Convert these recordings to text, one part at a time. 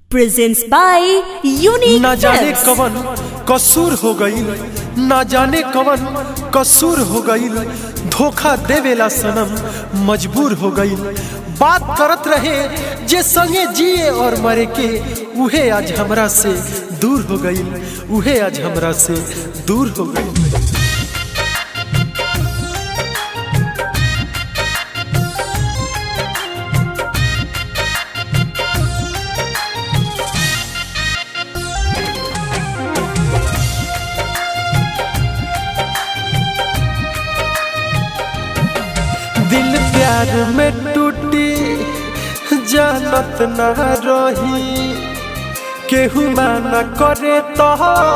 Presents by unique. ना जाने कवन कसूर हो गई, ना जाने कवन कसूर हो गई, धोखा देवेला सनम मजबूर हो गई। बात करत रहे जे संगे जिए और मरे के, उहे आज हमरा से दूर हो गई, उहे आज हमरा से दूर हो गई। दिल प्यार में टूटी जानत न रही, केहू माना करे तो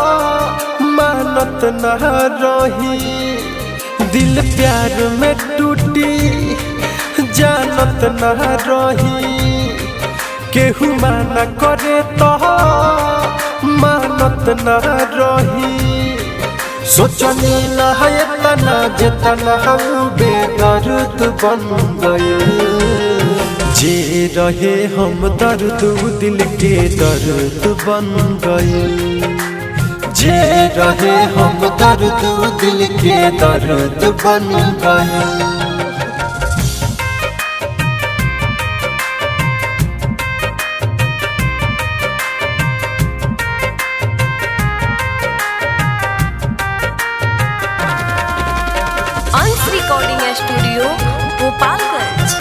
मानत न रही। दिल प्यार में टूटी जानत न रही, केहू माना करे तो मानत न रही। सोचनी न है तना जितना बेदर्द बन गए, जे रहे हम दर्द दिल के दर्द बन गए, जे रहे हम दर्द दिल के दर्द बन गए। Recording studio Gopalganj.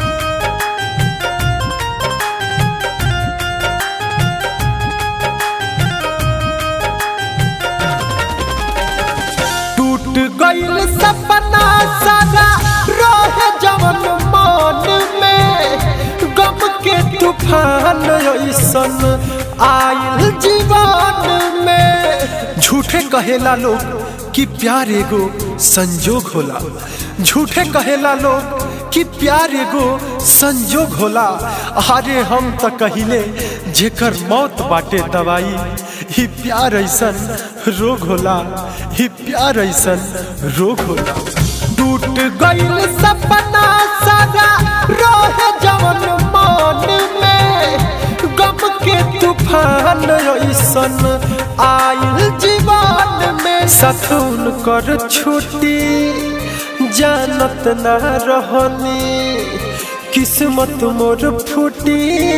टूट गईल सपना सारा रोहे जवन मन में, गम के तूफान ऐसन आयल जीवन में। झूठे कहेला लोग कि प्यार एगो संजोग होला, झूठे कहेला लोग कि प्यार एगो संजोग होला। अरे हम तो कहिले जेकर मौत बाटे दवाई, ही प्यार ऐसन रोग होला, ही प्यार ऐसन रोग होला। टूट गईल सपना सारा रोहे जवन मन में, गम के तूफान ऐसन आयल जीवन में। सतून कर छुट्टी जानत न रहनी, किस्मत मोर फूटी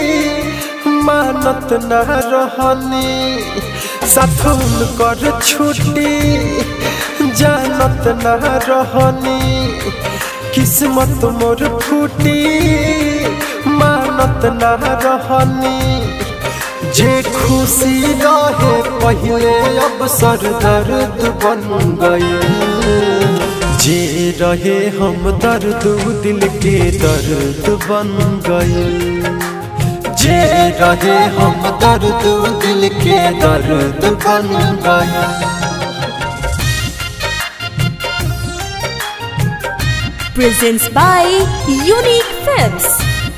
मानत न रहनी। सतून कर छुट्टी जानत न रहनी, किस्मत मोर फूटी मानत न रहनी। जे खुशी रहे पहले अब सर दर्द बन गए, जे रहे हम दर्द दिल के दर्द बन गए, जे रहे हम दर्द दिल के दर्द बन गए। Presents by unique films.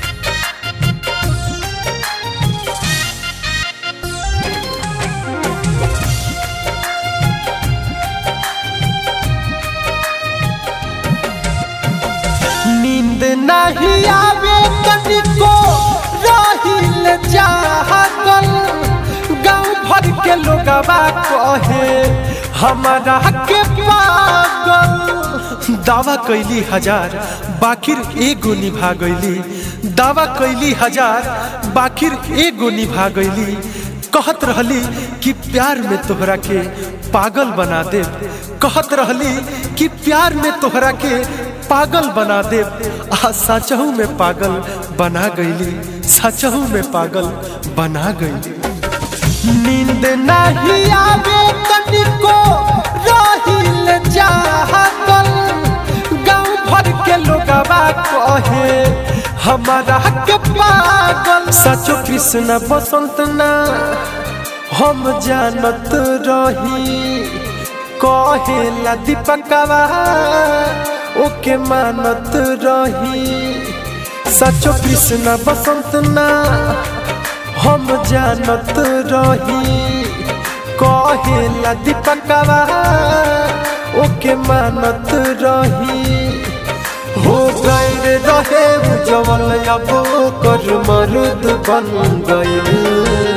नींद नहीं आवे तनिको रहिल जागल, गाँव भर के लोगवा कहे हमारा के पागल। दावा कैली हजार बाकिर एगो निभा गईली, दावा कैली हजार बाकिर एगो निभा गईली। कहत रहली कि प्यार में तोहरा के पागल बना दे, कहत रहली कि प्यार में तोहरा के पागल बना दे। आ सचहू में पागल बना गईली, सचहू में पागल बना गईली। नींद नहीं आवे तनिको रहिल जागल, गाँव भर के लोगवा कहे हमारा के पागल। सचो कृष्ण बसंत ना हम जानत रही, कहेला दीपकवा ओके मानत रही। सचो कृष्ण बसंत ना हम जानत रही, कहेला दीपकवा ओके मानत रही। हो गए रहे जवन अब कर मर्द बन गए।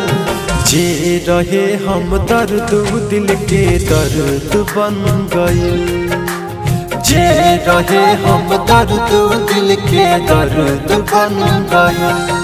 जे रहे हम दर्द दिल के दर्द बन गए, जे रहे हम दर्द दिल के दर्द बन गए।